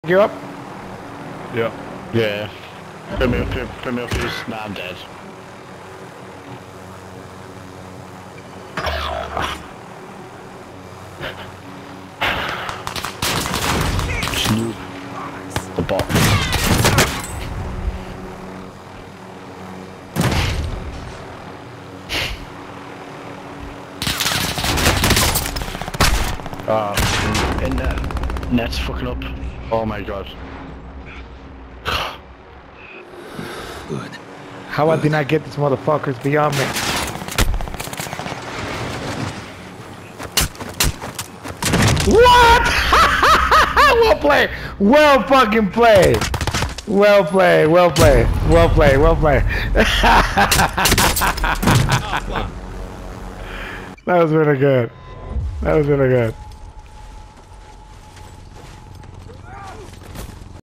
You up? Yeah. Yeah. Put me up his... Nah, I'm dead. Snoop. The bot. In there. Net's fucking up. Oh my god. Good. How I did not get these motherfuckers beyond me? What? Well played. Well fucking played. Well played. Well played. Well played. Well played. That was really good. That was really good.